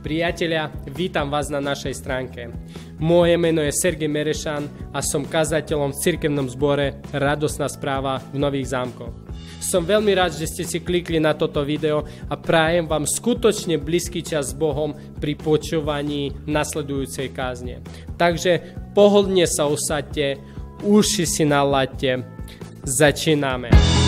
Priatelia, vítam vás na našej stránke. Moje meno je Sergej Merešan a som kazateľom v cirkevnom zbore Radosná správa v Nových Zámkoch. Som veľmi rád, že ste si klikli na toto video a prajem vám skutočne blízky čas s Bohom pri počúvaní nasledujúcej kázne. Takže pohodlne sa usaďte, uši si nalaďte, začíname.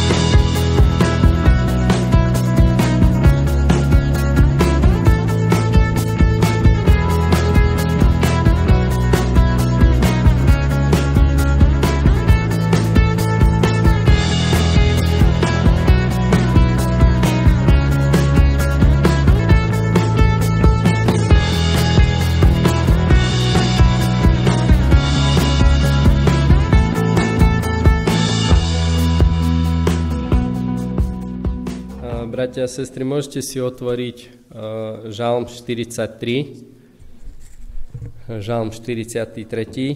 Bratia a sestry, môžete si otvoriť Žalm 43. Žalm 43.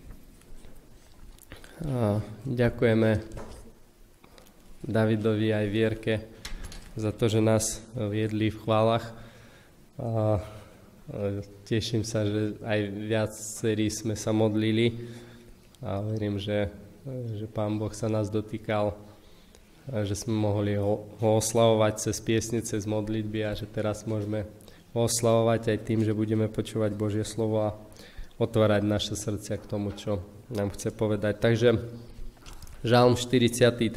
Ďakujeme Davidovi aj Vierke za to, že nás viedli v chválach. Teším sa, že aj viacerí sme sa modlili a verím, že Pán Boh sa nás dotýkal, že sme mohli ho oslavovať cez piesne, cez modlitby a že teraz môžeme ho oslavovať aj tým, že budeme počúvať Božie slovo a otvárať naše srdcia k tomu, čo nám chce povedať. Takže Žalm 43.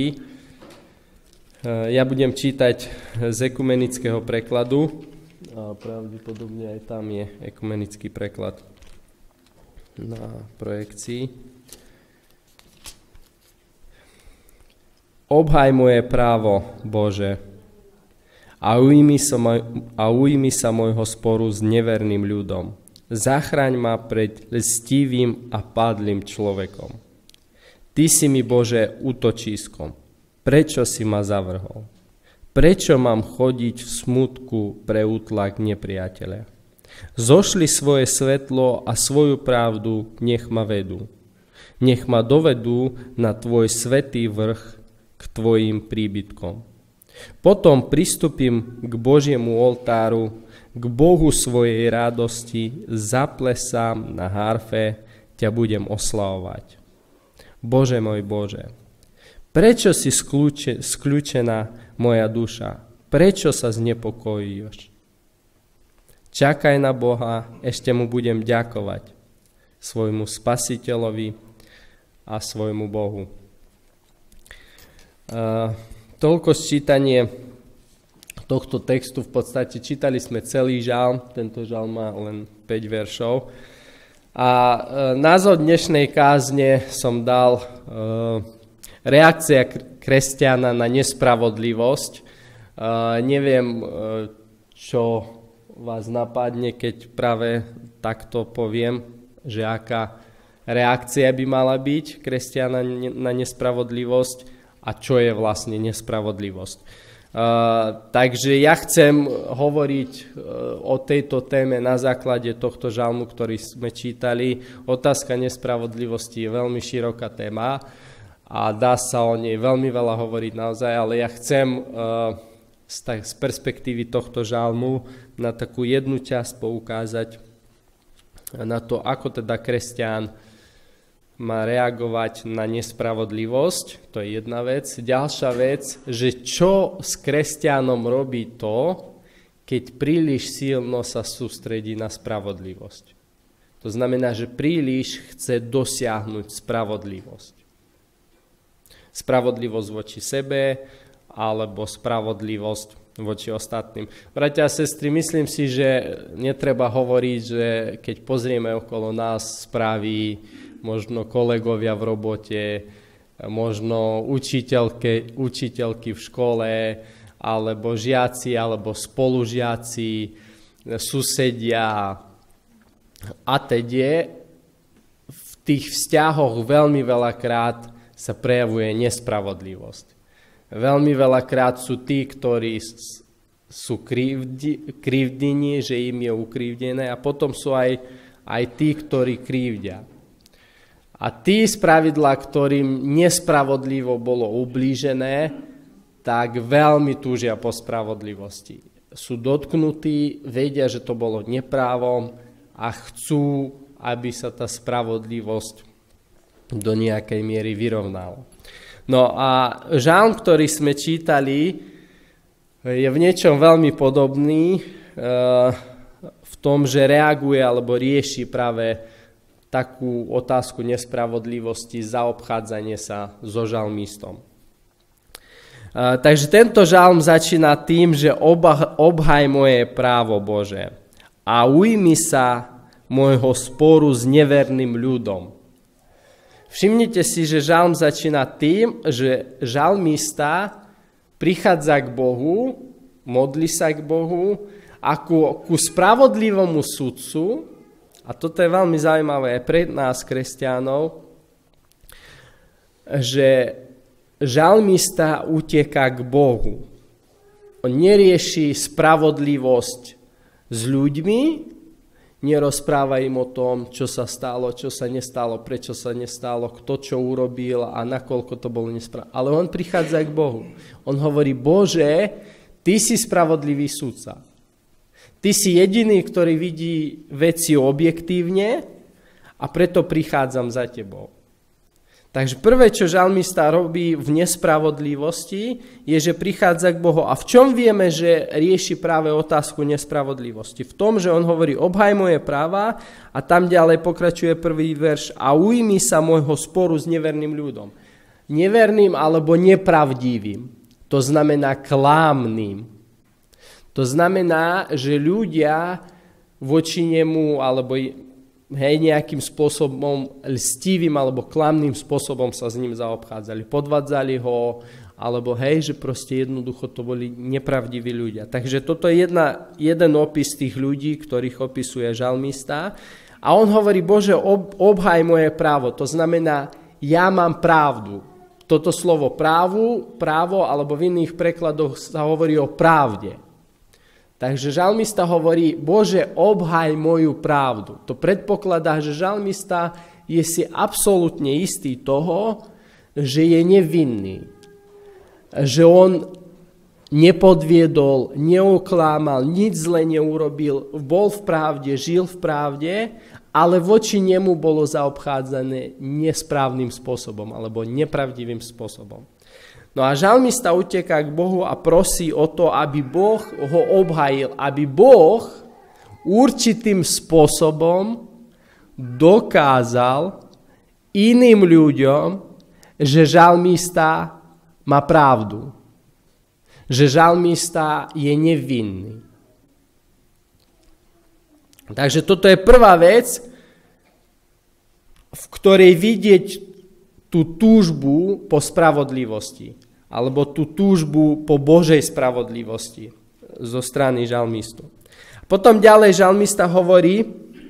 Ja budem čítať z ekumenického prekladu a pravdepodobne aj tam je ekumenický preklad na projekcii. Obhaj moje právo, Bože, a ujmi sa môjho sporu s neverným ľudom. Zachraň ma pred lstivým a padlým človekom. Ty si mi, Bože, útočiskom. Prečo si ma zavrhol? Prečo mám chodiť v smutku pre útlak nepriateľa? Zošli svoje svetlo a svoju pravdu, nech ma vedú. Nech ma dovedú na tvoj svätý vrch, k tvojim príbytkom. Potom pristúpim k Božiemu oltáru, k Bohu svojej radosti, zaplesám na harfe, ťa budem oslavovať. Bože môj Bože, prečo si skľúčená moja duša? Prečo sa znepokojíš? Čakaj na Boha, ešte mu budem ďakovať, svojmu Spasiteľovi a svojmu Bohu. Toľko sčítanie tohto textu. V podstate čítali sme celý žalm, tento žalm má len 5 veršov. A názov dnešnej kázne som dal reakcia kresťana na nespravodlivosť. Neviem, čo vás napadne, keď práve takto poviem, že aká reakcia by mala byť kresťana na nespravodlivosť a čo je vlastne nespravodlivosť. Takže ja chcem hovoriť o tejto téme na základe tohto žalmu, ktorý sme čítali. Otázka nespravodlivosti je veľmi široká téma a dá sa o nej veľmi veľa hovoriť naozaj, ale ja chcem z perspektívy tohto žalmu na takú jednu časť poukázať na to, ako teda kresťan má reagovať na nespravodlivosť, to je jedna vec. Ďalšia vec, že čo s kresťanom robí to, keď príliš silno sa sústredí na spravodlivosť. To znamená, že príliš chce dosiahnuť spravodlivosť. Spravodlivosť voči sebe, alebo spravodlivosť voči ostatným. Bratia a sestry, myslím si, že netreba hovoriť, že keď pozrieme okolo nás správy, možno kolegovia v robote, možno učiteľky v škole, alebo žiaci, alebo spolužiaci, susedia a teda. V tých vzťahoch veľmi veľakrát sa prejavuje nespravodlivosť. Veľmi veľakrát sú tí, ktorí sú krivdení, že im je ukrivdené, a potom sú aj tí, ktorí krivdia. A tí spravidla, ktorým nespravodlivo bolo ublížené, tak veľmi túžia po spravodlivosti. sú dotknutí, vedia, že to bolo neprávom a chcú, aby sa tá spravodlivosť do nejakej miery vyrovnala. No a žalm, ktorý sme čítali, je v niečom veľmi podobný v tom, že reaguje alebo rieši práve takú otázku nespravodlivosti, zaobchádzanie sa so žalmistom. Takže tento žalm začína tým, že obhaj moje právo Bože a ujmi sa môjho sporu s neverným ľudom. Všimnite si, že žalm začína tým, že žalmista prichádza k Bohu, modlí sa k Bohu ako ku spravodlivému sudcu, a toto je veľmi zaujímavé aj pre nás, kresťanov, že žalmista uteká k Bohu. On nerieši spravodlivosť s ľuďmi, nerozpráva im o tom, čo sa stalo, čo sa nestalo, prečo sa nestalo, kto čo urobil a nakoľko to bolo nespravodlivé. Ale on prichádza k Bohu. On hovorí, Bože, ty si spravodlivý sudca. Ty si jediný, ktorý vidí veci objektívne a preto prichádzam za tebou. Takže prvé, čo žalmista robí v nespravodlivosti, je, že prichádza k Bohu. A v čom vieme, že rieši práve otázku nespravodlivosti? V tom, že on hovorí, obhaj moje práva, a tam ďalej pokračuje prvý verš, a ujmi sa môjho sporu s neverným ľudom. Neverným alebo nepravdivým. To znamená klamným. To znamená, že ľudia voči nemu alebo nejakým spôsobom lstivým alebo klamným spôsobom sa s ním zaobchádzali. Podvádzali ho, alebo že proste jednoducho to boli nepravdiví ľudia. Takže toto je jeden opis tých ľudí, ktorých opisuje žalmista. A on hovorí, Bože, obhaj moje právo. To znamená, ja mám pravdu. Toto slovo právo, alebo v iných prekladoch sa hovorí o pravde. Takže žalmista hovorí, Bože, obhaj moju pravdu. To predpokladá, že žalmista je si absolútne istý toho, že je nevinný. Že on nepodviedol, neoklámal, nič zle neurobil, bol v pravde, žil v pravde, ale voči nemu bolo zaobchádzané nesprávnym spôsobom alebo nepravdivým spôsobom. No a žalmista uteká k Bohu a prosí o to, aby Boh ho obhajil, aby Boh určitým spôsobom dokázal iným ľuďom, že žalmista má pravdu, že žalmista je nevinný. Takže toto je prvá vec, v ktorej vidieť tú túžbu po spravodlivosti, alebo tú túžbu po Božej spravodlivosti zo strany žalmistu. Potom ďalej žalmista hovorí,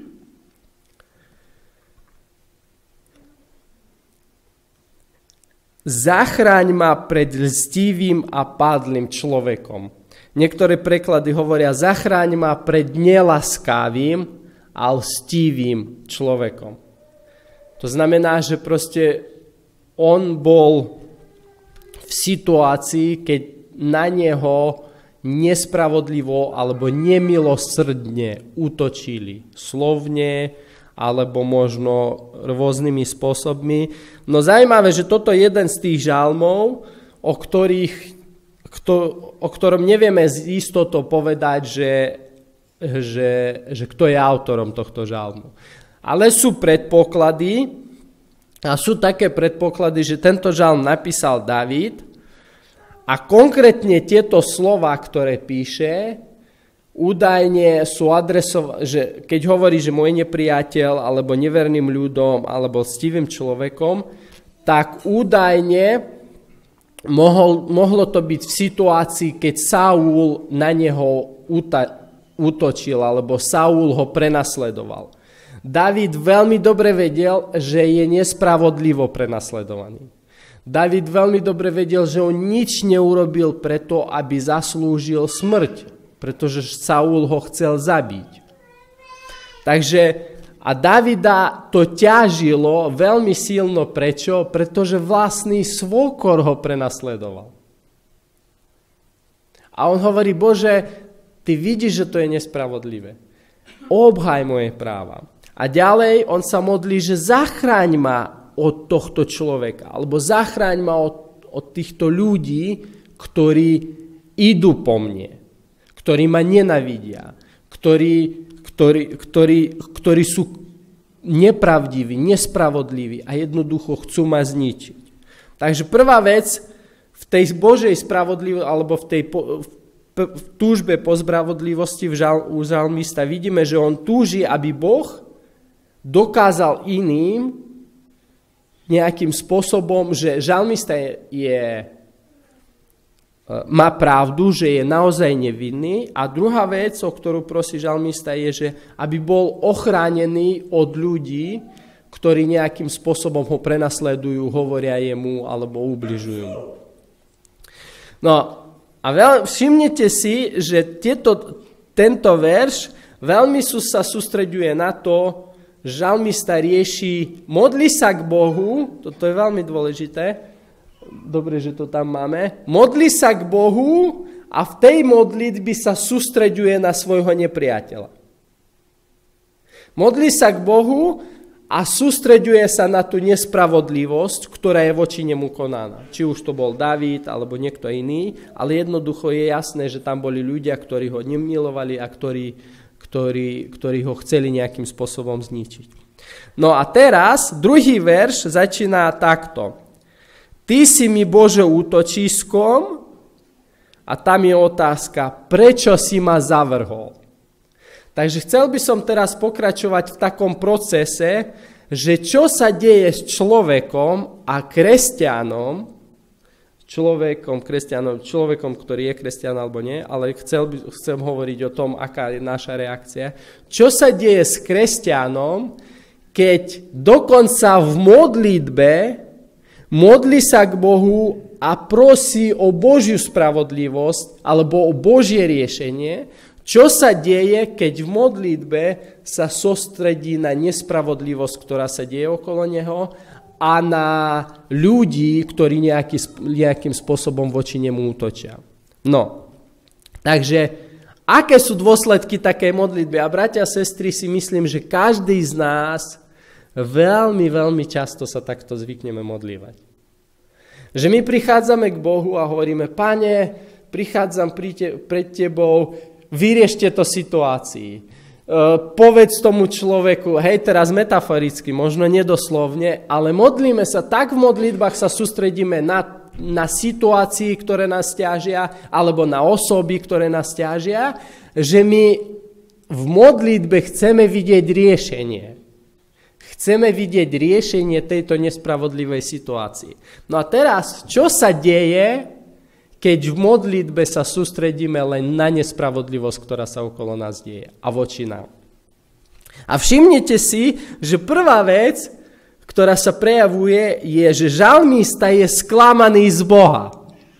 zachráň ma pred lstivým a padlým človekom. Niektoré preklady hovoria, zachráň ma pred nelaskavým a lstivým človekom. To znamená, že proste on bol v situácii, keď na neho nespravodlivo alebo nemilosrdne útočili slovne alebo možno rôznymi spôsobmi. No zaujímavé, že toto je jeden z tých žalmov, o ktorom nevieme z istotou povedať, že kto je autorom tohto žalmu. Ale sú predpoklady, a sú také predpoklady, že tento žalm napísal Dávid a konkrétne tieto slova, ktoré píše, údajne sú adresované, že keď hovorí, že môj nepriateľ alebo neverným ľudom alebo stivým človekom, tak údajne mohlo to byť v situácii, keď Saul na neho útočil alebo Saul ho prenasledoval. David veľmi dobre vedel, že je nespravodlivo prenasledovaný. David veľmi dobre vedel, že on nič neurobil preto, aby zaslúžil smrť, pretože Saul ho chcel zabiť. Takže a Davida to ťažilo veľmi silno. Prečo? Pretože vlastný svokor ho prenasledoval. A on hovorí, Bože, ty vidíš, že to je nespravodlivé. Obhaj moje práva. A ďalej on sa modlí, že zachráň ma od tohto človeka, alebo zachráň ma od týchto ľudí, ktorí idú po mne, ktorí ma nenavidia, ktorí sú nepravdiví, nespravodliví a jednoducho chcú ma zničiť. Takže prvá vec v tej Božej spravodlivosti, alebo v tej v túžbe po spravodlivosti u žalmista vidíme, že on túži, aby Boh dokázal iným nejakým spôsobom, že žalmista má pravdu, že je naozaj nevinný. A druhá vec, o ktorú prosí žalmista, je, že aby bol ochránený od ľudí, ktorí nejakým spôsobom ho prenasledujú, hovoria jemu alebo ubližujú mu. No a všimnite si, že tento verš veľmi sa sústreďuje na to, žalmista rieši, modlí sa k Bohu, toto je veľmi dôležité, dobre, že to tam máme, modlí sa k Bohu a v tej modlitbe sa sústreďuje na svojho nepriateľa. Modlí sa k Bohu a sústreďuje sa na tú nespravodlivosť, ktorá je voči nemu konaná. Či už to bol Dávid, alebo niekto iný, ale jednoducho je jasné, že tam boli ľudia, ktorí ho nemilovali a ktorí ho chceli nejakým spôsobom zničiť. No a teraz druhý verš začína takto. Ty si mi, Bože, útočiskom, a tam je otázka, prečo si ma zavrhol? Takže chcel by som teraz pokračovať v takom procese, že čo sa deje s človekom a kresťanom, človekom, ktorý je kresťan alebo nie, ale chcem hovoriť o tom, aká je naša reakcia. Čo sa deje s kresťanom, keď dokonca v modlitbe modlí sa k Bohu a prosí o Božiu spravodlivosť alebo o Božie riešenie. Čo sa deje, keď v modlitbe sa sústredí na nespravodlivosť, ktorá sa deje okolo neho a na ľudí, ktorí nejakým spôsobom voči nemu útočia. No, takže aké sú dôsledky takej modlitby? A bratia a sestry, si myslím, že každý z nás veľmi, veľmi často sa takto zvykneme modlívať. Že my prichádzame k Bohu a hovoríme, Pane, prichádzam pred Tebou, vyriešte to situácii. Povedz tomu človeku, hej, teraz metaforicky, možno nedoslovne, ale modlíme sa, tak v modlitbách sa sústredíme na situácii, ktoré nás ťažia, alebo na osoby, ktoré nás ťažia, že my v modlitbe chceme vidieť riešenie. Chceme vidieť riešenie tejto nespravodlivej situácii. No a teraz, čo sa deje, keď v modlitbe sa sústredíme len na nespravodlivosť, ktorá sa okolo nás deje a voči nám. A všimnite si, že prvá vec, ktorá sa prejavuje, je, že žalmista je sklamaný z Boha.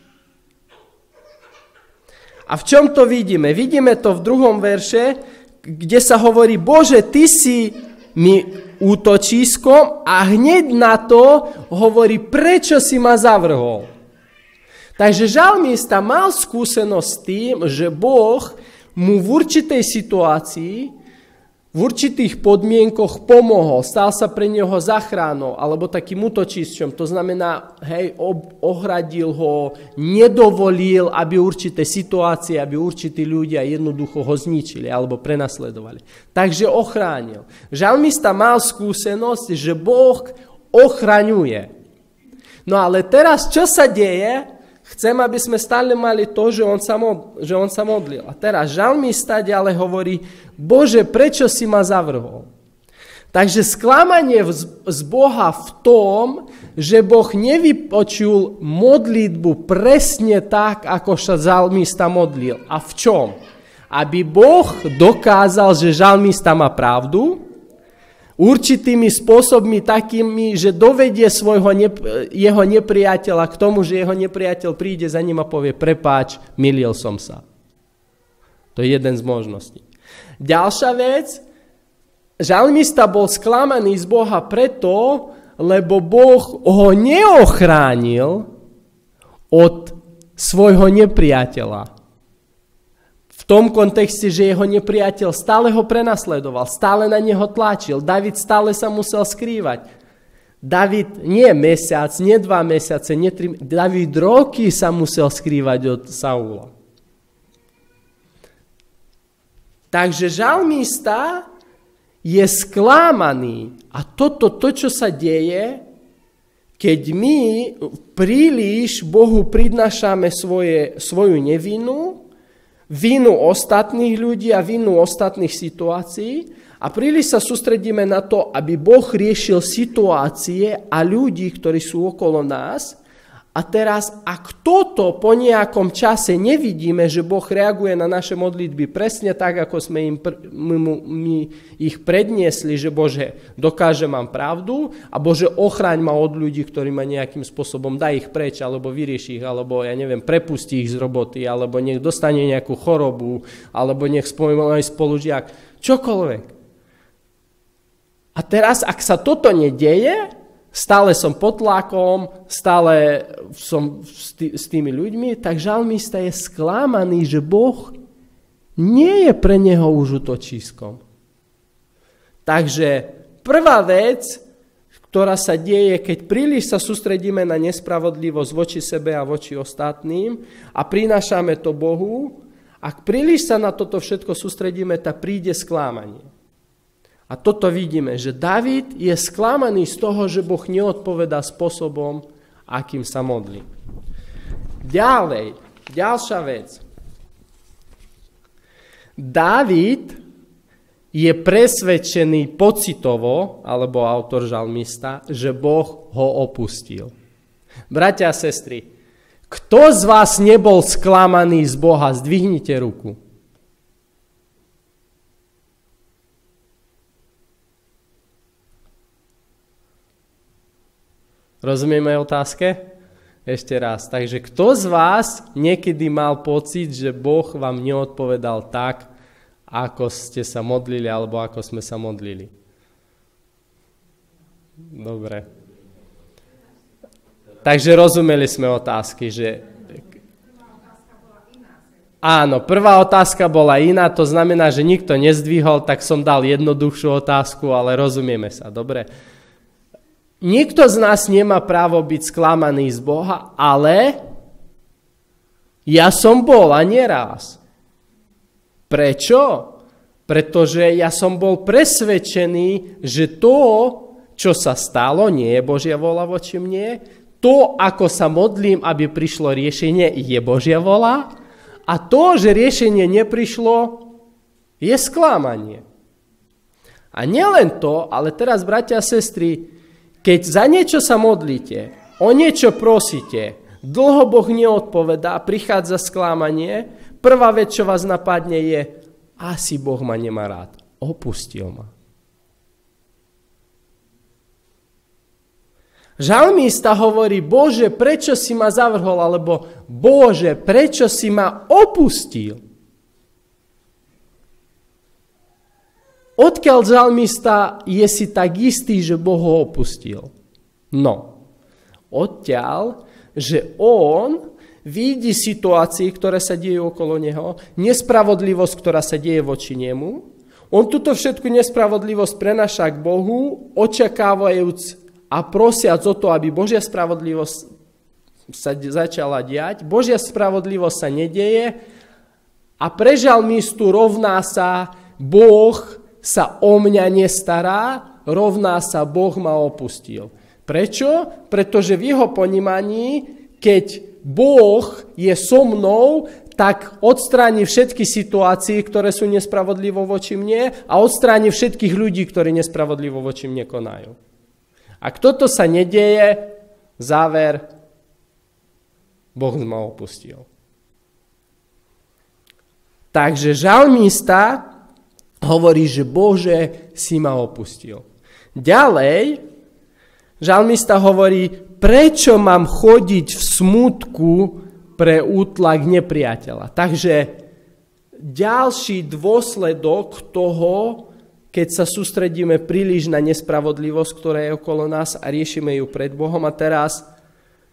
A v čom to vidíme? Vidíme to v 2. verše, kde sa hovorí, Bože, Ty si mi útočiskom, a hneď na to hovorí, prečo si ma zavrhol. Takže žalmista mal skúsenosť s tým, že Boh mu v určitej situácii, v určitých podmienkoch pomohol, stal sa pre neho záchranou alebo takým útočišťom. To znamená, hej, ohradil ho, nedovolil, aby určité situácie, aby určití ľudia jednoducho ho zničili alebo prenasledovali. Takže ochránil. Žalmista mal skúsenosť, že Boh ochraňuje. No ale teraz, čo sa deje? Chcem, aby sme stále mali to, že on sa modlil. A teraz žalmista ďalej hovorí, Bože, prečo si ma zavrhol? Takže sklamanie z Boha v tom, že Boh nevypočul modlitbu presne tak, ako sa žalmista modlil. A v čom? Aby Boh dokázal, že žalmista má pravdu, určitými spôsobmi takými, že dovedie jeho nepriateľa k tomu, že jeho nepriateľ príde za ním a povie, prepáč, mýlil som sa. To je jeden z možností. Ďalšia vec, žalmista bol sklamaný z Boha preto, lebo Boh ho neochránil od svojho nepriateľa. V tom kontexte, že jeho nepriateľ stále ho prenasledoval, stále na neho tlačil. David stále sa musel skrývať. David nie mesiac, nie 2 mesiace, nie 3, David roky sa musel skrývať od Saula. Takže žalmista je sklamaný. A to, čo sa deje, keď my príliš Bohu prinášame svoju nevinu, vinu ostatných ľudí a vinu ostatných situácií a príliš sa sústredíme na to, aby Boh riešil situácie a ľudí, ktorí sú okolo nás. A teraz, ak toto po nejakom čase nevidíme, že Boh reaguje na naše modlitby presne tak, ako sme my ich predniesli, že Bože, dokáže mám pravdu a Bože, ochraň ma od ľudí, ktorí ma nejakým spôsobom daj ich preč, alebo vyrieši ich, alebo ja neviem, prepustí ich z roboty, alebo nech dostane nejakú chorobu, alebo nech spomínajú spolužiak, čokoľvek. A teraz, ak sa toto nedeje, stále som pod tlakom, stále som s tými ľuďmi, tak žalmista je sklamaný, že Boh nie je pre neho už útočiskom. Takže prvá vec, ktorá sa deje, keď príliš sa sústredíme na nespravodlivosť voči sebe a voči ostatným a prinášame to Bohu, ak príliš sa na toto všetko sústredíme, tak príde sklamanie. A toto vidíme, že David je sklamaný z toho, že Boh neodpovedá spôsobom, akým sa modlí. Ďalej, ďalšia vec. David je presvedčený pocitovo, alebo autor žalmista, že Boh ho opustil. Bratia a sestry, kto z vás nebol sklamaný z Boha? Zdvihnite ruku. Rozumieme otázke? Ešte raz. Takže kto z vás niekedy mal pocit, že Boh vám neodpovedal tak, ako ste sa modlili, alebo ako sme sa modlili? Dobre. Takže rozumeli sme otázky, že... Áno, prvá otázka bola iná, to znamená, že nikto nezdvihol, tak som dal jednoduchšiu otázku, ale rozumieme sa, dobre? Nikto z nás nemá právo byť sklamaný z Boha, ale ja som bol a neraz. Prečo? Pretože ja som bol presvedčený, že to, čo sa stalo, nie je Božia vôľa voči mne. To, ako sa modlím, aby prišlo riešenie, je Božia vôľa. A to, že riešenie neprišlo, je sklamanie. A nielen to, ale teraz, bratia a sestry, keď za niečo sa modlíte, o niečo prosíte, dlho Boh neodpovedá, prichádza sklamanie, prvá vec, čo vás napadne je, asi Boh ma nemá rád, opustil ma. Žalmista hovorí, Bože, prečo si ma zavrhol, alebo Bože, prečo si ma opustil? Odkiaľ žalmista je si tak istý, že Boh ho opustil? No, odtiaľ, že on vidí situácie, ktoré sa dejú okolo neho, nespravodlivosť, ktorá sa deje voči nemu. On túto všetku nespravodlivosť prenáša k Bohu, očakávajúc a prosiac o to, aby Božia spravodlivosť sa začala diať. Božia spravodlivosť sa nedeje a pre žalmistu rovná sa Boh sa o mňa nestará, rovná sa Boh ma opustil. Prečo? Pretože v jeho ponímaní, keď Boh je so mnou, tak odstráni všetky situácie, ktoré sú nespravodlivo voči mne a odstráni všetkých ľudí, ktorí nespravodlivo voči mne konajú. Ak toto sa nedeje, záver, Boh ma opustil. Takže žalmista hovorí, že Bože, si ma opustil. Ďalej, žalmista hovorí, prečo mám chodiť v smútku pre útlak nepriateľa. Takže ďalší dôsledok toho, keď sa sústredíme príliš na nespravodlivosť, ktorá je okolo nás a riešime ju pred Bohom a teraz,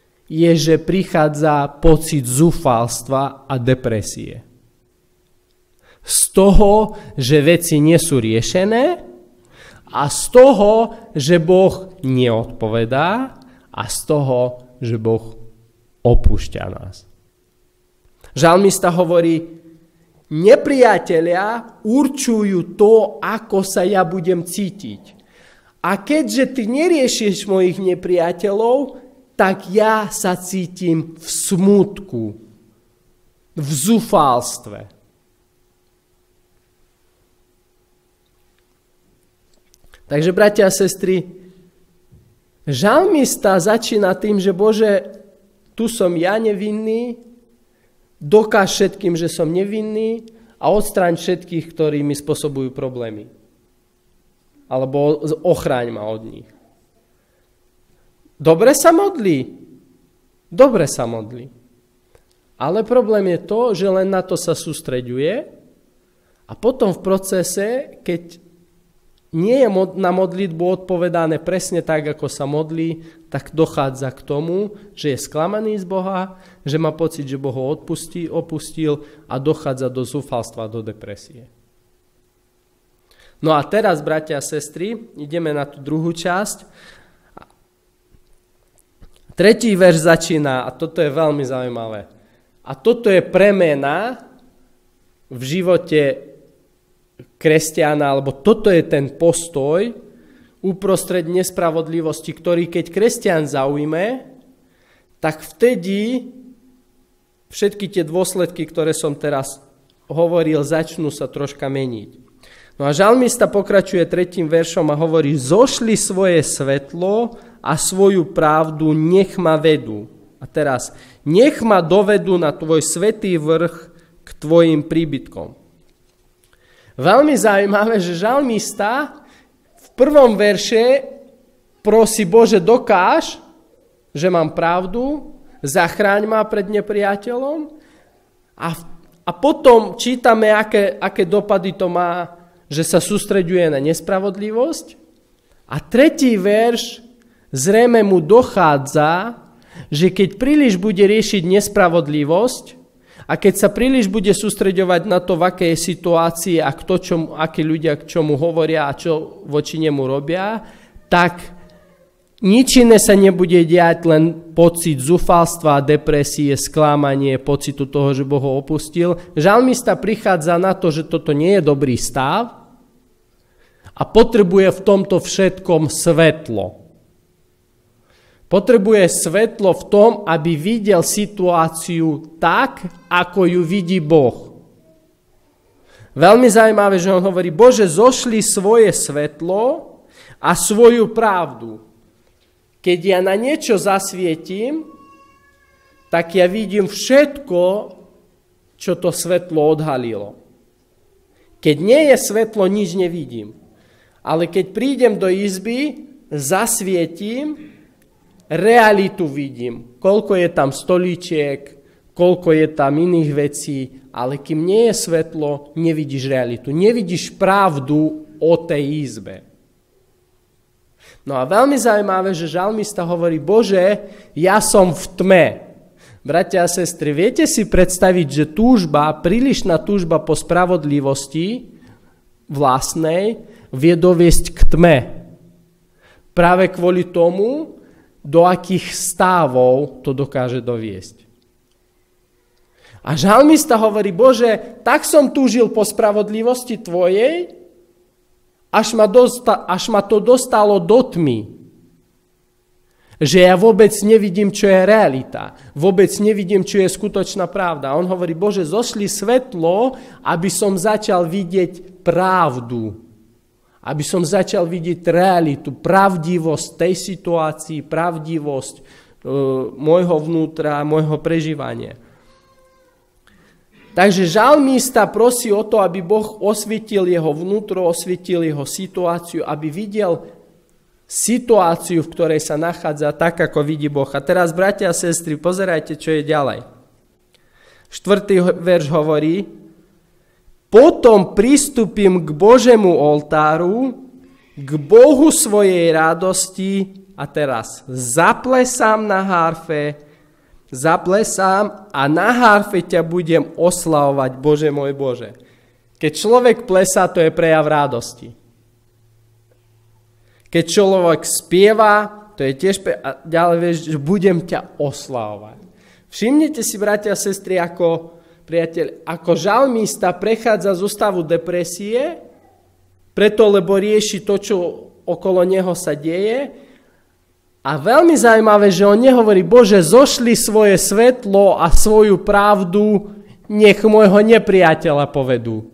je, že prichádza pocit zúfalstva a depresie. Z toho, že veci nie sú riešené a z toho, že Boh neodpovedá a z toho, že Boh opúšťa nás. Žalmista hovorí, nepriatelia určujú to, ako sa ja budem cítiť. A keďže ty neriešiš mojich nepriateľov, tak ja sa cítim v smútku, v zúfalstve. Takže, bratia a sestry, žalmista začína tým, že Bože, tu som ja nevinný, dokáž všetkým, že som nevinný a odstráň všetkých, ktorí mi spôsobujú problémy. Alebo ochráň ma od nich. Dobre sa modlí. Dobre sa modlí. Ale problém je to, že len na to sa sústreďuje a potom v procese, keď nie je na modlitbu odpovedané presne tak, ako sa modlí, tak dochádza k tomu, že je sklamaný z Boha, že má pocit, že Boh ho opustil a dochádza do zúfalstva, do depresie. No a teraz, bratia a sestry, ideme na tú druhú časť. 3. verš začína, a toto je veľmi zaujímavé. A toto je premena v živote kresťana, alebo toto je ten postoj uprostred nespravodlivosti, ktorý keď kresťan zaujme, tak vtedy všetky tie dôsledky, ktoré som teraz hovoril, začnú sa troška meniť. No a žalmista pokračuje 3. veršom a hovorí, zošli svoje svetlo a svoju pravdu nech ma vedú. A teraz, nech ma dovedú na tvoj svätý vrch k tvojim príbytkom. Veľmi zaujímavé, že žalmista v 1. verše prosí, Bože, dokáž, že mám pravdu, zachráň ma pred nepriateľom a potom čítame, aké dopady to má, že sa sústreďuje na nespravodlivosť. A 3. verš zrejme mu dochádza, že keď príliš bude riešiť nespravodlivosť, a keď sa príliš bude sústreďovať na to, v akej situácii a akí ľudia k čomu hovoria a čo voči nemu robia, tak nič iné sa nebude diať, len pocit zúfalstva, depresie, sklamanie, pocitu toho, že Boh ho opustil. Žalmista prichádza na to, že toto nie je dobrý stav a potrebuje v tomto všetkom svetlo. Potrebuje svetlo v tom, aby videl situáciu tak, ako ju vidí Boh. Veľmi zaujímavé, že on hovorí, Bože, zošli svoje svetlo a svoju pravdu. Keď ja na niečo zasvietim, tak ja vidím všetko, čo to svetlo odhalilo. Keď nie je svetlo, nič nevidím. Ale keď prídem do izby, zasvietím, realitu vidím, koľko je tam stolíčiek, koľko je tam iných vecí, ale kým nie je svetlo, nevidíš realitu. Nevidíš pravdu o tej izbe. No a veľmi zaujímavé, že žalmista hovorí, Bože, ja som v tme. Bratia a sestry, viete si predstaviť, že prílišná túžba po spravodlivosti vlastnej vie doviesť k tme. Práve kvôli tomu, do akých stávov to dokáže doviesť. A žalmista hovorí, Bože, tak som túžil po spravodlivosti Tvojej, až ma to dostalo do tmy. Že ja vôbec nevidím, čo je realita. Vôbec nevidím, čo je skutočná pravda. On hovorí, Bože, zošli svetlo, aby som začal vidieť pravdu. Aby som začal vidieť realitu, pravdivosť tej situácii, pravdivosť môjho vnútra, môjho prežívania. Takže žalmista prosí o to, aby Boh osvietil jeho vnútro, osvietil jeho situáciu, aby videl situáciu, v ktorej sa nachádza tak, ako vidí Boh. A teraz, bratia a sestry, pozerajte, čo je ďalej. 4. verš hovorí, potom pristúpim k Božemu oltáru, k Bohu svojej radosti a teraz zaplesám na harfe, a na harfe ťa budem oslavovať, Bože môj Bože. Keď človek plesá, to je prejav radosti. Keď človek spieva, to je tiež prejav, ďalej vieš, že budem ťa oslavovať. Všimnite si, bratia a sestry, ako žalmista prechádza zo stavu depresie, preto, lebo rieši to, čo okolo neho sa deje. A veľmi zaujímavé, že on nehovorí, Bože, zošli svoje svetlo a svoju pravdu, nech môjho nepriateľa povedú.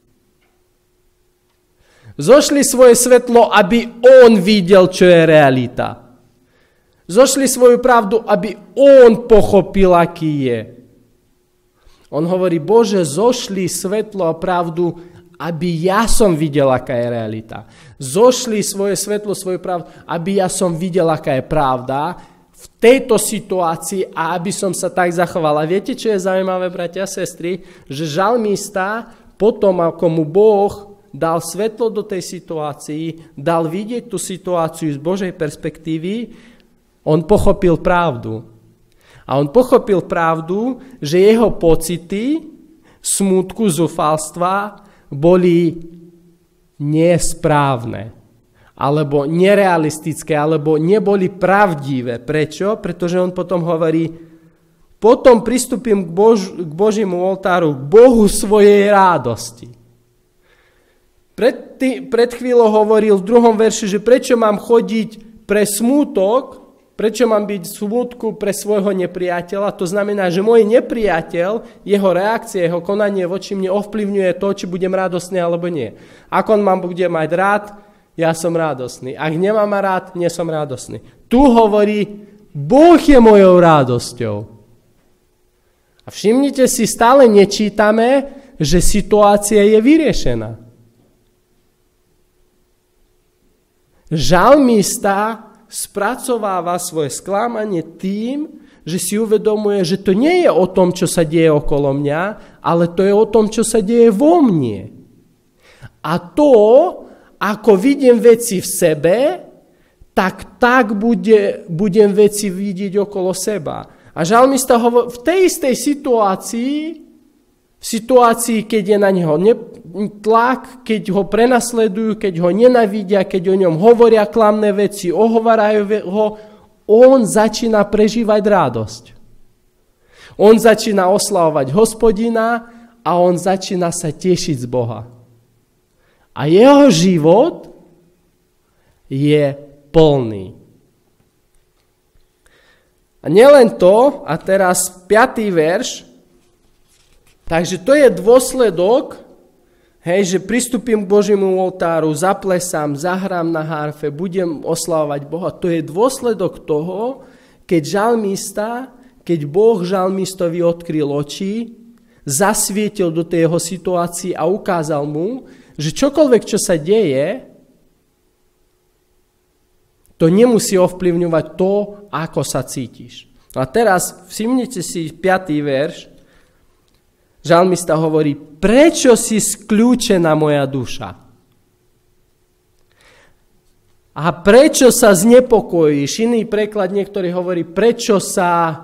Zošli svoje svetlo, aby on videl, čo je realita. Zošli svoju pravdu, aby on pochopil, aký je. On hovorí, Bože, zošli svetlo a pravdu, aby ja som videl, aká je realita. Zošli svoje svetlo, svoju pravdu, aby ja som videl, aká je pravda v tejto situácii a aby som sa tak zachoval. A viete, čo je zaujímavé, bratia a sestry? Že žalmista potom, ako mu Boh dal svetlo do tej situácii, dal vidieť tú situáciu z Božej perspektívy, on pochopil pravdu. A on pochopil pravdu, že jeho pocity smútku, zúfalstva boli nesprávne, alebo nerealistické, alebo neboli pravdivé. Prečo? Pretože on potom hovorí, potom pristúpim k Božiemu oltáru, k Bohu svojej rádosti. Pred chvíľou hovoril v 2. verši, že prečo mám chodiť pre smútok, prečo mám byť v smútku pre svojho nepriateľa. To znamená, že môj nepriateľ, jeho reakcia, jeho konanie voči mne ovplyvňuje to, či budem radostný alebo nie. Ak on ma bude mať rád, ja som radostný. Ak nemá ma rád, nie som radostný. Tu hovorí, Boh je mojou radosťou. A všimnite si, stále nečítame, že situácia je vyriešená. Žalmista spracováva svoje sklamanie tým, že si uvedomuje, že to nie je o tom, čo sa deje okolo mňa, ale to je o tom, čo sa deje vo mne. A to, ako vidím veci v sebe, tak budem veci vidieť okolo seba. A žalmista hovorí, v tej istej situácii, keď je na neho tlak, keď ho prenasledujú, keď ho nenavidia, keď o ňom hovoria klamné veci, ohovárajú ho, on začína prežívať radosť. On začína oslavovať Hospodina a on začína sa tešiť z Boha. A jeho život je plný. A nielen to, a teraz 5. verš, takže to je dôsledok, že pristúpim k Božiemu oltáru, zaplesám, zahrám na harfe, budem oslavovať Boha. To je dôsledok toho, keď Boh žalmistovi odkryl oči, zasvietil do tej jeho situácii a ukázal mu, že čokoľvek, čo sa deje, to nemusí ovplyvňovať to, ako sa cítiš. A teraz všimnite si 5. verš. Žalmista hovorí, prečo si skľúčená moja duša? A prečo sa znepokojíš? Iný preklad niektorý hovorí, prečo sa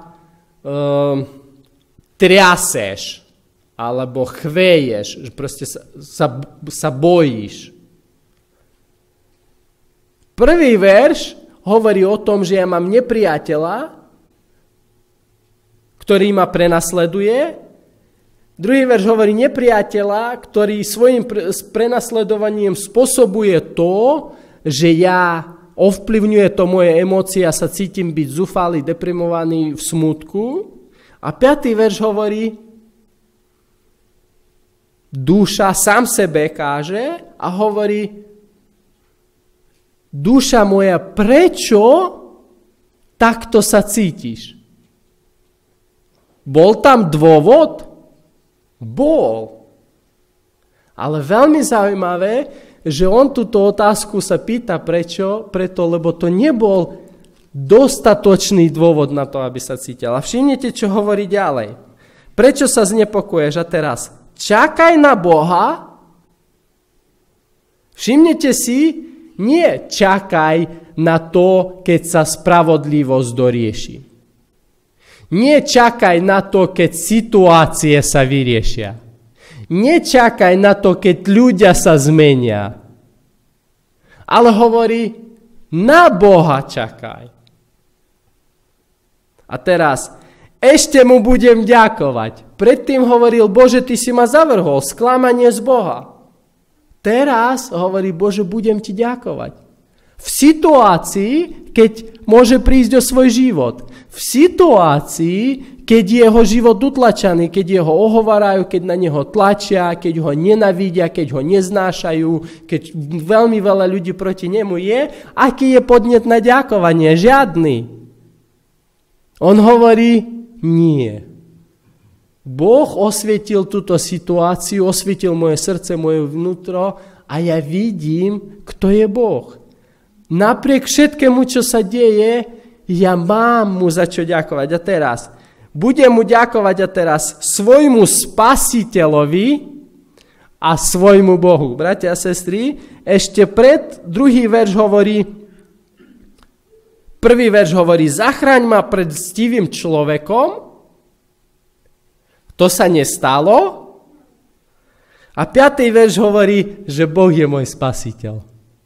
triaseš? Alebo chveješ, že proste sa bojíš. Prvý verš hovorí o tom, že ja mám nepriateľa, ktorý ma prenasleduje. Druhý verš hovorí nepriateľa, ktorý svojim prenasledovaním spôsobuje to, že ja ovplyvňuje to moje emócie a sa cítim byť zúfalý, deprimovaný v smútku. A 5. verš hovorí, duša sám sebe káže a hovorí, duša moja, prečo takto sa cítiš? Bol tam dôvod? Bol. Ale veľmi zaujímavé, že on túto otázku sa pýta prečo, preto, lebo to nebol dostatočný dôvod na to, aby sa cítil. A všimnite, čo hovorí ďalej. Prečo sa znepokoješ? A teraz, čakaj na Boha. Všimnite si, nie čakaj na to, keď sa spravodlivosť dorieši. Nie čakaj na to, keď situácie sa vyriešia. Nečakaj na to, keď ľudia sa zmenia. Ale hovorí, na Boha čakaj. A teraz, ešte mu budem ďakovať. Predtým hovoril, Bože, ty si ma zavrhol, sklamanie z Boha. Teraz hovorí, Bože, budem ti ďakovať. V situácii, keď môže prísť o svoj život. V situácii, keď je jeho život utlačaný, keď ho ohovárajú, keď na neho tlačia, keď ho nenavidia, keď ho neznášajú, keď veľmi veľa ľudí proti nemu je, aký je podnet na ďakovanie? Žiadny. On hovorí, nie. Boh osvietil túto situáciu, osvietil moje srdce, moje vnútro a ja vidím, kto je Boh. Napriek všetkému, čo sa deje, ja mám mu za čo ďakovať. A teraz, budem mu ďakovať svojmu spasiteľovi a svojmu Bohu. Bratia a sestry, ešte druhý verš hovorí, zachraň ma pred stivým človekom, to sa nestalo. A 5. verš hovorí, že Boh je môj spasiteľ.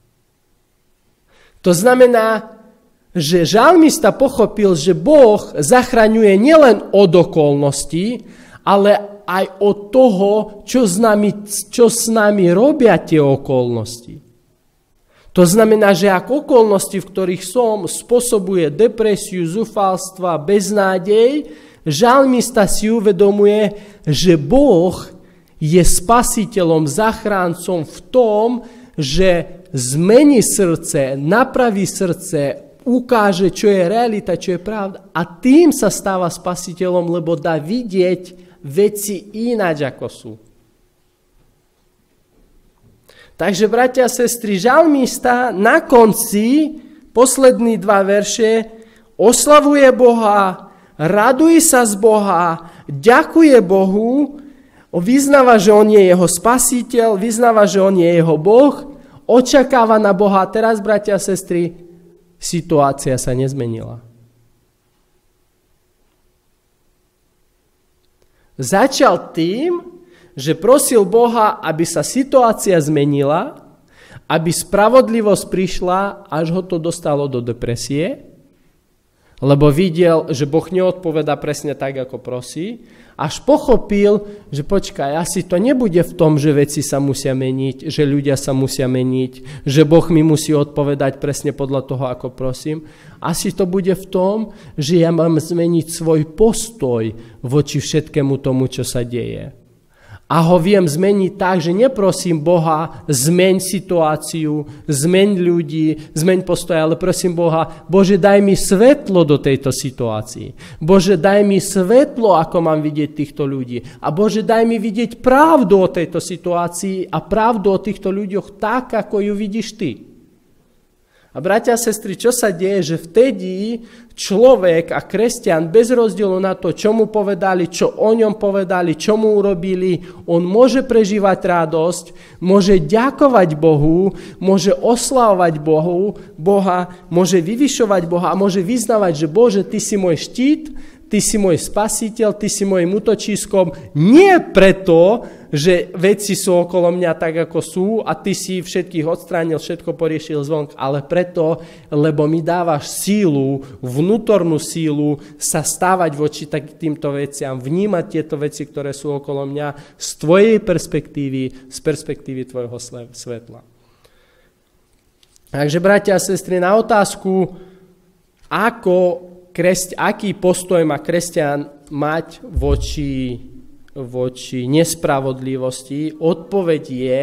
To znamená, že žalmista pochopil, že Boh zachraňuje nielen od okolností, ale aj od toho, čo s nami robia tie okolnosti. To znamená, že ak okolnosti, v ktorých som, spôsobuje depresiu, zúfalstva, beznádej, žalmista si uvedomuje, že Boh je spasiteľom, zachráncom v tom, že zmení srdce, napraví srdce, ukáže, čo je realita, čo je pravda. A tým sa stáva spasiteľom, lebo dá vidieť veci ináč, ako sú. Takže, bratia a sestry, žalmista na konci, poslední 2 verše, oslavuje Boha, raduje sa z Boha, ďakuje Bohu, vyznáva, že on je jeho spasiteľ, vyznáva, že on je jeho Boh, očakáva na Boha. Teraz, bratia a sestry, situácia sa nezmenila. Začal tým, že prosil Boha, aby sa situácia zmenila, aby spravodlivosť prišla, až ho to dostalo do depresie, lebo videl, že Boh neodpovedá presne tak, ako prosí, až pochopil, že počkaj, asi to nebude v tom, že veci sa musia meniť, že ľudia sa musia meniť, že Boh mi musí odpovedať presne podľa toho, ako prosím. Asi to bude v tom, že ja mám zmeniť svoj postoj voči všetkému tomu, čo sa deje. A ho viem zmeniť tak, že neprosím Boha, zmeň situáciu, zmeň ľudí, zmeň postoj, ale prosím Boha, Bože, daj mi svetlo do tejto situácii. Bože, daj mi svetlo, ako mám vidieť týchto ľudí. A Bože, daj mi vidieť pravdu o tejto situácii a pravdu o týchto ľuďoch tak, ako ju vidíš ty. A bratia a sestry, čo sa deje, že vtedy človek a kresťan bez rozdielu na to, čo mu povedali, čo o ňom povedali, čo mu urobili, on môže prežívať radosť, môže ďakovať Bohu, môže oslavovať Boha, môže vyvyšovať Boha a môže vyznávať, že Bože, ty si môj štít, ty si môj spasiteľ, ty si môjim útočiskom, nie preto, že veci sú okolo mňa tak, ako sú a ty si všetkých odstránil, všetko poriešil zvonk, ale preto, lebo mi dávaš sílu, vnútornú sílu sa stávať voči týmto veciam, vnímať tieto veci, ktoré sú okolo mňa z tvojej perspektívy, z perspektívy tvojho svetla. Takže, bratia a sestry, na otázku, aký postoj má kresťan mať voči nespravodlivosti, odpoveď je,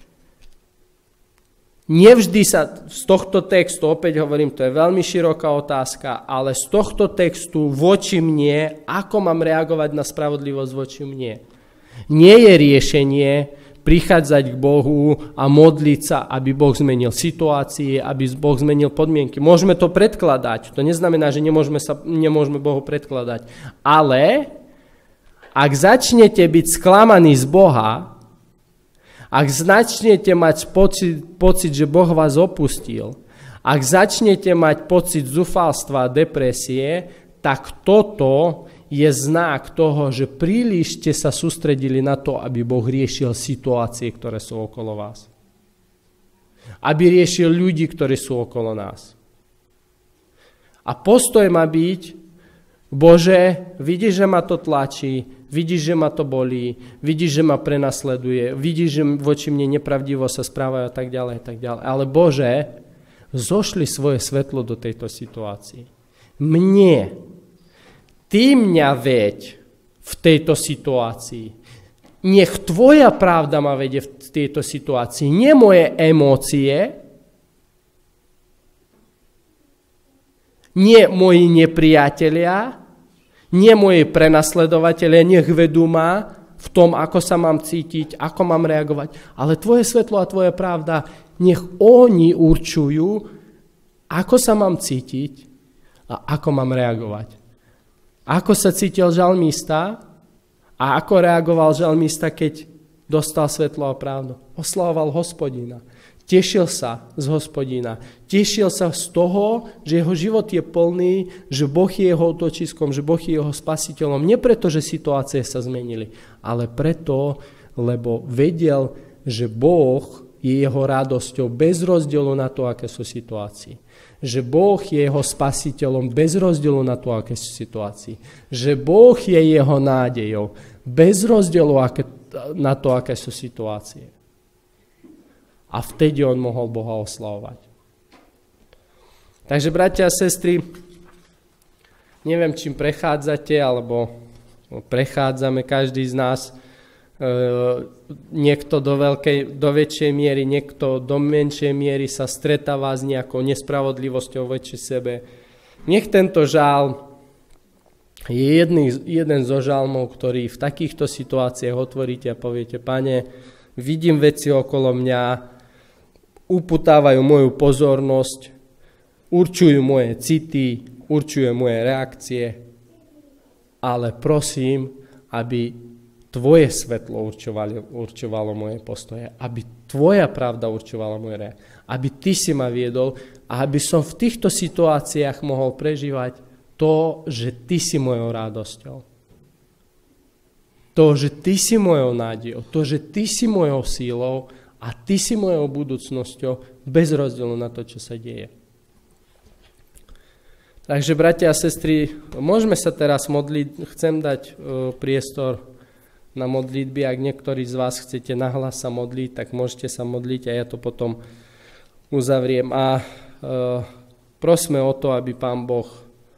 nevždy sa z tohto textu, opäť hovorím, to je veľmi široká otázka, ale z tohto textu voči mne, ako mám reagovať na spravodlivosť voči mne, nie je riešenie prichádzať k Bohu a modliť sa, aby Boh zmenil situácie, aby Boh zmenil podmienky. Môžeme to predkladať, to neznamená, že nemôžeme Bohu predkladať, ale ak začnete byť sklamaní z Boha, ak začnete mať pocit, že Boh vás opustil, ak začnete mať pocit zúfalstva a depresie, tak toto je znak toho, že príliš ste sa sústredili na to, aby Boh riešil situácie, ktoré sú okolo vás. Aby riešil ľudí, ktorí sú okolo nás. A postoj má byť: Bože, vidíš, že ma to tlačí, vidíš, že ma to bolí, vidíš, že ma prenasleduje, vidíš, že voči mne nepravdivo sa správajú a tak ďalej, tak ďalej. Ale Bože, zošli svoje svetlo do tejto situácii. Ty mňa veď v tejto situácii. Nech tvoja pravda ma vedie v tejto situácii, nie moje emócie, nie moji nepriatelia, nie moji prenasledovatelia, nech vedú ma v tom, ako sa mám cítiť, ako mám reagovať, ale tvoje svetlo a tvoja pravda, nech oni určujú, ako sa mám cítiť a ako mám reagovať. Ako sa cítil žalmista a ako reagoval žalmista, keď dostal svetlo a pravdu. Oslavoval Hospodina. Tešil sa z Hospodina. Tešil sa z toho, že jeho život je plný, že Boh je jeho útočiskom, že Boh je jeho spasiteľom. Nie preto, že situácie sa zmenili, ale preto, lebo vedel, že Boh je jeho radosťou bez rozdielu na to, aké sú situácie. Že Boh je jeho spasiteľom bez rozdielu na to, aké sú situácie. Že Boh je jeho nádejou bez rozdielu na to, aké sú situácie. A vtedy on mohol Boha oslavovať. Takže, bratia a sestry, neviem, čím prechádzate, alebo prechádzame každý z nás, niekto do väčšej miery, niekto do menšej miery sa stretáva s nejakou nespravodlivosťou voči sebe. Nech tento žál je jeden zo žalmov, ktorý v takýchto situáciách otvoríte a poviete: Pane, vidím veci okolo mňa, uputávajú moju pozornosť, určujú moje city, určujú moje reakcie, ale prosím, aby tvoje svetlo určovalo moje postoje, aby tvoja pravda určovala moje reakcie, aby ty si ma viedol a aby som v týchto situáciách mohol prežívať to, že ty si mojou radosťou. To, že ty si mojou nádejou, to, že ty si mojou sílou a ty si mojou budúcnosťou bez rozdielu na to, čo sa deje. Takže, bratia a sestry, môžeme sa teraz modliť. Chcem dať priestor na modlitby. Ak niektorí z vás chcete nahlas sa modliť, tak môžete sa modliť a ja to potom uzavriem. A prosme o to, aby Pán Boh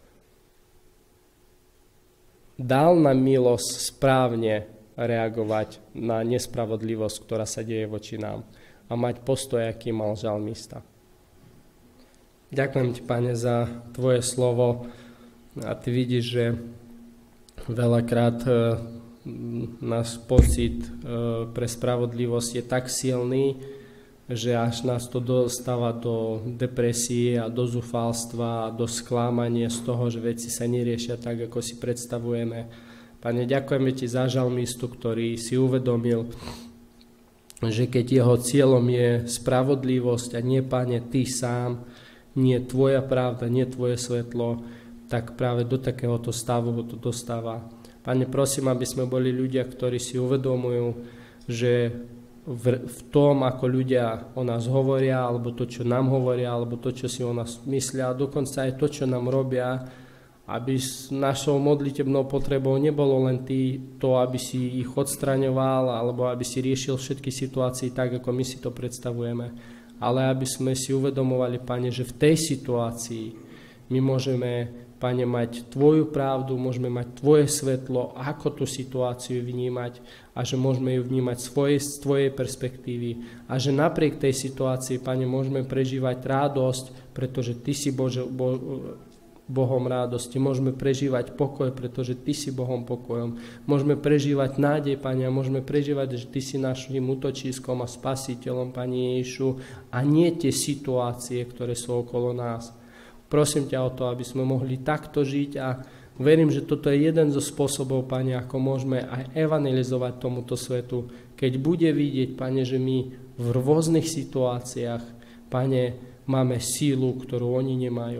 dal nám milosť správne reagovať na nespravodlivosť, ktorá sa deje voči nám a mať postoj, aký mal žalmista. Ďakujem ti, Pane, za tvoje slovo a ty vidíš, že veľakrát náš pocit pre spravodlivosť je tak silný, že až nás to dostáva do depresie a do zúfalstva a do sklamania z toho, že veci sa neriešia tak, ako si predstavujeme. Pane, ďakujeme ti za žalmistu, ktorý si uvedomil, že keď jeho cieľom je spravodlivosť a nie, Pane, ty sám, nie tvoja pravda, nie tvoje svetlo, tak práve do takéhoto stavu ho to dostáva. Pane, prosím, aby sme boli ľudia, ktorí si uvedomujú, že v tom, ako ľudia o nás hovoria, alebo to, čo nám hovoria, alebo to, čo si o nás myslia, a dokonca aj to, čo nám robia, aby s našou modlitebnou potrebou nebolo len to, aby si ich odstraňoval, alebo aby si riešil všetky situácie tak, ako my si to predstavujeme, ale aby sme si uvedomovali, Pane, že v tej situácii my môžeme, Pane, mať tvoju pravdu, môžeme mať tvoje svetlo, ako tú situáciu vnímať a že môžeme ju vnímať z tvojej perspektívy a že napriek tej situácii, Pane, môžeme prežívať radosť, pretože ty si Bohom radosti. Môžeme prežívať pokoj, pretože ty si Bohom pokojom. Môžeme prežívať nádej, Pane, a môžeme prežívať, že ty si našim útočiskom a spasiteľom, Pane Ježišu, a nie tie situácie, ktoré sú okolo nás. Prosím ťa o to, aby sme mohli takto žiť a verím, že toto je jeden zo spôsobov, Pane, ako môžeme aj evangelizovať tomuto svetu, keď bude vidieť, Pane, že my v rôznych situáciách, Pane, máme sílu, ktorú oni nemajú.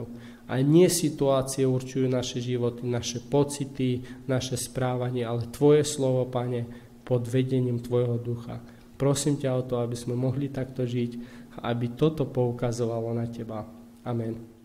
A nie situácie určujú naše životy, naše pocity, naše správanie, ale Tvoje slovo, Pane, pod vedením Tvojho ducha. Prosím ťa o to, aby sme mohli takto žiť a aby toto poukazovalo na Teba. Amen.